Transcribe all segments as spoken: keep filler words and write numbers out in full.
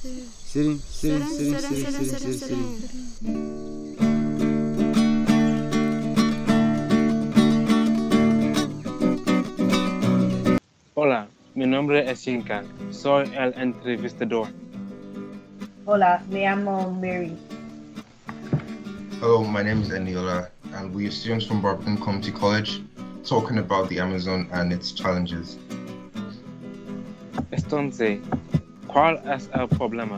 Sitting, sitting, sitting, sitting, sitting, sitting, sitting. Hola, mi nombre es Yinka. Soy el entrevistador. Hola, me llamo Mary. Hello, my name is Eniola, and we are students from Barberton Community College talking about the Amazon and its challenges. Entonces, ¿cuál es el problema?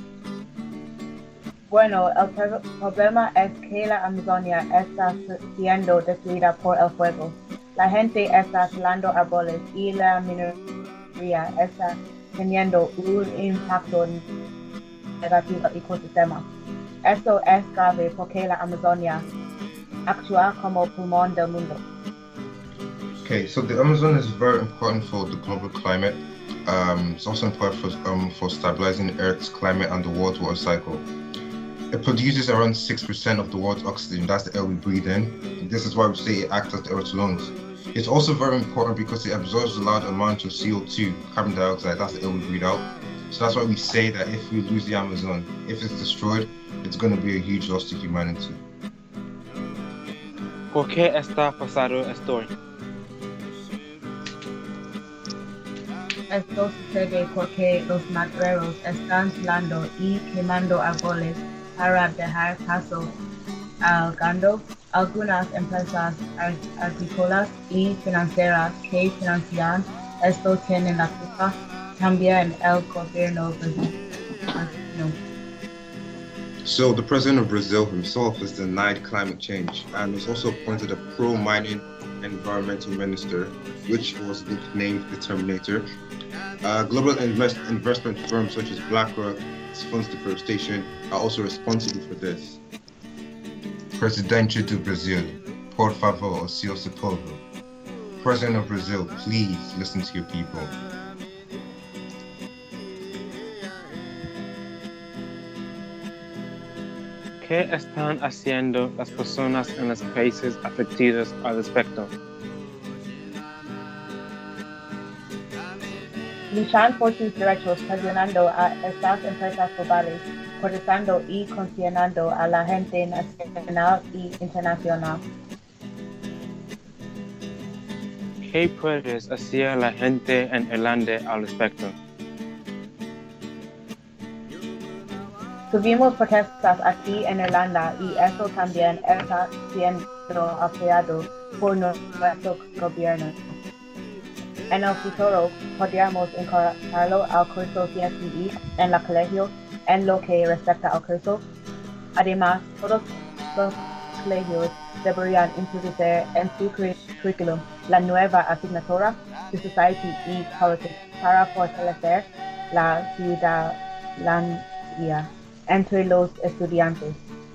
Bueno, el pro- problema es que la Amazonia está siendo destruida por el fuego. La gente está talando árboles y la minería está teniendo un impacto negativo al ecosistema. Esto es grave porque la Amazonia actúa como pulmón del mundo. Okay, so the Amazon is very important for the global climate. Um, it's also important for, um, for stabilizing the Earth's climate and the world's water cycle. It produces around six percent of the world's oxygen. That's the air we breathe in. This is why we say it acts as the Earth's lungs. It's also very important because it absorbs a large amount of C O two, carbon dioxide. That's the air we breathe out. So that's why we say that if we lose the Amazon, if it's destroyed, it's going to be a huge loss to humanity. ¿Por qué está pasando esto? Esto sucede porque los madereros están talando y quemando árboles para dejar paso al ganado. Algunas empresas ar- agrícolas y financieras que financian esto tienen la culpa. También el gobierno brasileño. So the president of Brazil himself has denied climate change and has also appointed a pro-mining environmental minister, which was nicknamed the Terminator. Uh, global invest investment firms such as BlackRock, funds deforestation, are also responsible for this. Presidente do Brasil, por favor, o seu povo. President of Brazil, please listen to your people. ¿Qué están haciendo las personas en los países afectados al respecto? Luchan por sus derechos, presionando a estas empresas globales, protestando y concienciando a la gente nacional y internacional. ¿Qué puedes hacer la gente en Irlanda al respecto? Tuvimos protestas aquí en Irlanda y eso también está siendo apoyado por nuestro gobierno. En el futuro podríamos incorporarlo al curso C S E en el colegio en lo que respecta al curso. Además, todos los colegios deberían introducir en su curr- currículum la nueva asignatura de Society y Politics para fortalecer la ciudadanía entre los estudiantes.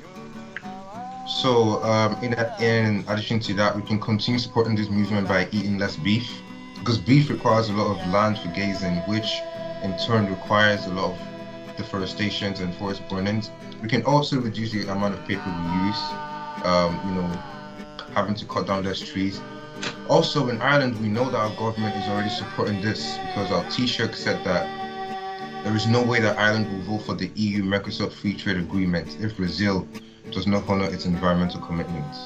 So, um, in, in addition to that, we can continue supporting this movement by eating less beef, because beef requires a lot of land for grazing, which in turn requires a lot of deforestation and forest burnings. We can also reduce the amount of paper we use, um, you know, having to cut down less trees. Also, in Ireland, we know that our government is already supporting this because our Taoiseach said that there is no way that Ireland will vote for the E U-Mercosur Free Trade Agreement if Brazil does not honor its environmental commitments.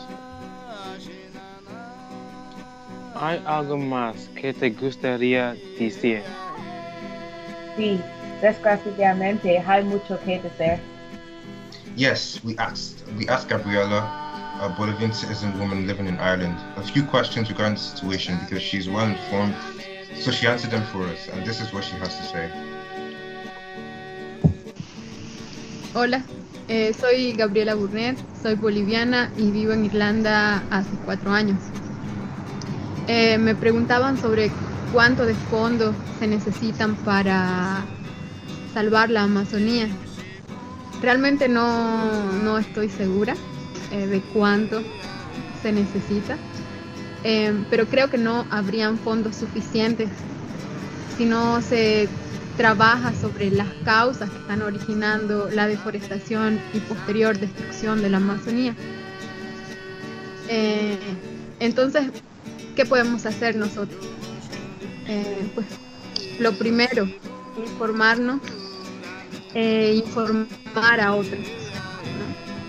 ¿Hay algo más que te gustaría decir? Sí, desgraciadamente hay mucho que decir. Yes, we asked we asked Gabriella, a Bolivian citizen woman living in Ireland, a few questions regarding the situation because she's well informed. So she answered them for us, and this is what she has to say. Hola, eh, soy Gabriela Burnett, soy boliviana y vivo en Irlanda hace cuatro años. Eh, me preguntaban sobre cuánto de fondos se necesitan para salvar la Amazonía. Realmente no, no estoy segura eh, de cuánto se necesita, eh, pero creo que no habrían fondos suficientes si no se trabaja sobre las causas que están originando la deforestación y posterior destrucción de la Amazonía. Eh, entonces, ¿qué podemos hacer nosotros? Eh, pues lo primero, informarnos eh, informar a otros, ¿no?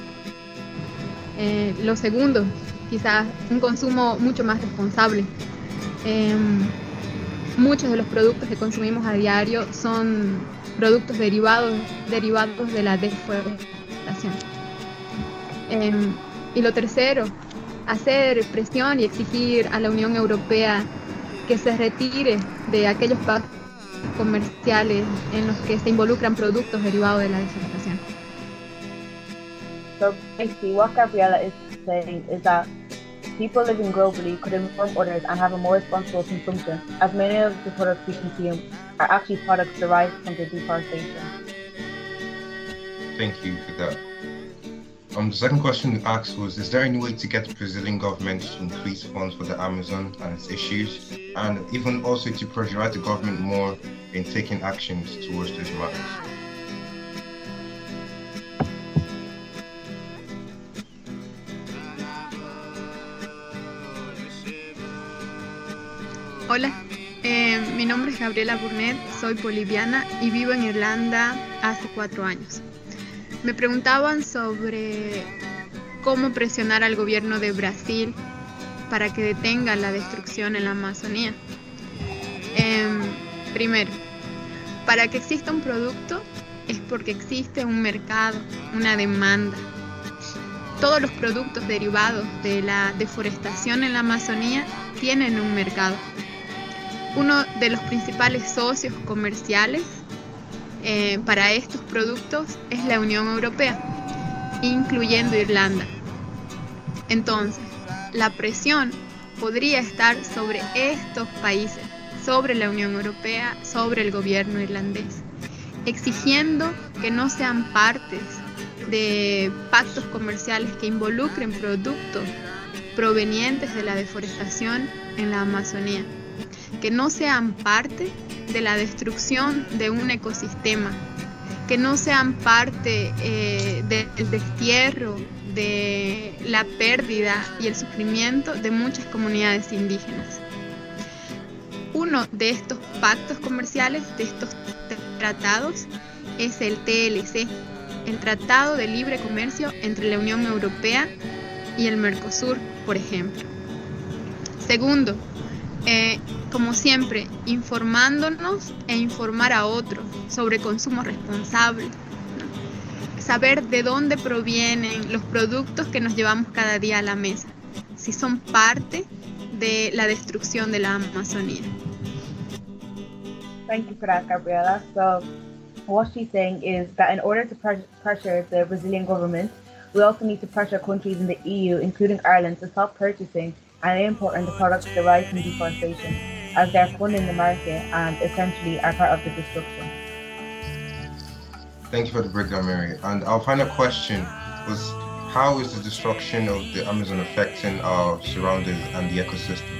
Eh, lo segundo, quizás un consumo mucho más responsable. Eh, muchos de los productos que consumimos a diario son productos derivados, derivados de la deforestación. Eh, y lo tercero, hacer presión y exigir a la Unión Europea que se retire de aquellos pactos comerciales en los que se involucran productos derivados de la deforestación. So basically, what Gabriela is saying is that people living globally could inform others and have a more responsible consumption, as many of the products we consume are actually products derived from the deforestation. Thank you for that. Um, the second question we asked was, is there any way to get the Brazilian government to increase funds for the Amazon and its issues, and even also to pressurize the government more in taking actions towards these matters? Hola, eh, mi nombre es Gabriela Burnett, soy boliviana y vivo en Irlanda hace cuatro años. Me preguntaban sobre cómo presionar al gobierno de Brasil para que detenga la destrucción en la Amazonía. Eh, primero, para que exista un producto es porque existe un mercado, una demanda. Todos los productos derivados de la deforestación en la Amazonía tienen un mercado. Uno de los principales socios comerciales eh, para estos productos es la Unión Europea, incluyendo Irlanda. Entonces, la presión podría estar sobre estos países, sobre la Unión Europea, sobre el gobierno irlandés, exigiendo que no sean partes de pactos comerciales que involucren productos provenientes de la deforestación en la Amazonía, que no sean parte de la destrucción de un ecosistema, que no sean parte eh, del destierro, de la pérdida y el sufrimiento de muchas comunidades indígenas. Uno de estos pactos comerciales, de estos tratados, es el T L C, el Tratado de Libre Comercio entre la Unión Europea y el Mercosur, por ejemplo. Segundo, eh, como siempre, informándonos e informar a otros sobre consumo responsable, ¿no? Saber de dónde provienen los productos que nos llevamos cada día a la mesa, si son parte de la destrucción de la Amazonía. Thank you for that, Gabriela. So, what she's saying is that in order to pres- pressure the Brazilian government, we also need to pressure countries in the E U, including Ireland, to stop purchasing and importing the products derived from deforestation, as they're funding the market and essentially are part of the destruction. Thank you for the breakdown, Mary. And our final question was, how is the destruction of the Amazon affecting our surroundings and the ecosystem?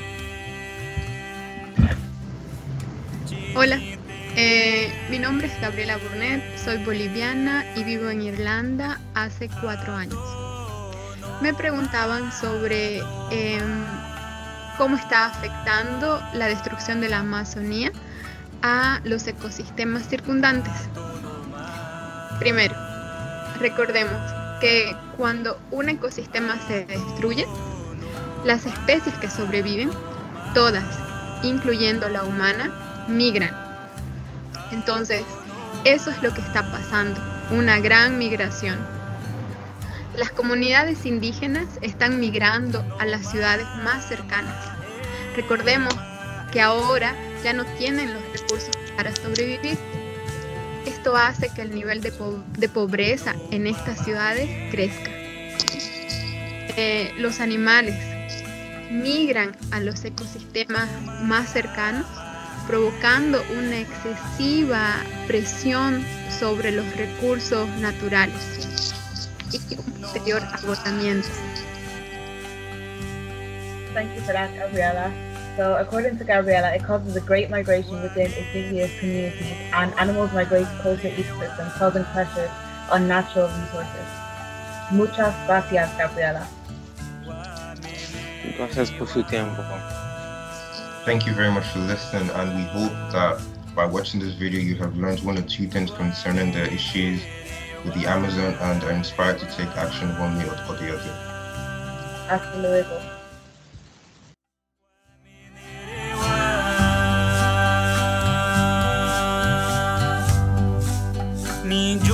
Hola, eh, mi nombre es Gabriela Burnett, soy boliviana y vivo en Irlanda hace cuatro años. Me preguntaban sobre eh, cómo está afectando la destrucción de la Amazonía a los ecosistemas circundantes. Primero, recordemos que cuando un ecosistema se destruye, las especies que sobreviven, todas, incluyendo la humana, migran. Entonces, eso es lo que está pasando, una gran migración. Las comunidades indígenas están migrando a las ciudades más cercanas. Recordemos que ahora ya no tienen los recursos para sobrevivir. Esto hace que el nivel de, po- de pobreza en estas ciudades crezca. Eh, los animales migran a los ecosistemas más cercanos, provocando una excesiva presión sobre los recursos naturales y un posterior agotamiento. Thank you for that, Gabriela. So, according to Gabriela, it causes a great migration within indigenous communities, and animals migrate closer to ecosystems, causing pressure on natural resources. Muchas gracias, Gabriela. Gracias por su tiempo. Thank you very much for listening, and we hope that by watching this video you have learned one or two things concerning the issues with the Amazon and are inspired to take action one way or the other. Hasta luego. Need